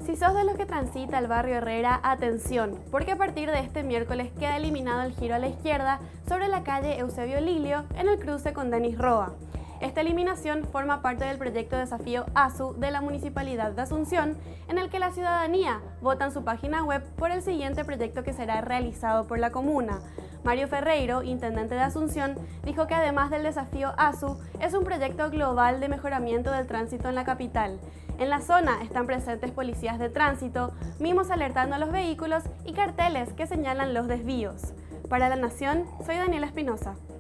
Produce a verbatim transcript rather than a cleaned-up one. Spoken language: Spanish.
Si sos de los que transita el barrio Herrera, atención, porque a partir de este miércoles queda eliminado el giro a la izquierda sobre la calle Eusebio Lilio en el cruce con Denis Roa. Esta eliminación forma parte del proyecto Desafío ASU de la Municipalidad de Asunción, en el que la ciudadanía vota en su página web por el siguiente proyecto que será realizado por la comuna. Mario Ferreiro, intendente de Asunción, dijo que además del Desafío ASU, es un proyecto global de mejoramiento del tránsito en la capital. En la zona están presentes policías de tránsito, mimos alertando a los vehículos y carteles que señalan los desvíos. Para La Nación, soy Daniela Espinosa.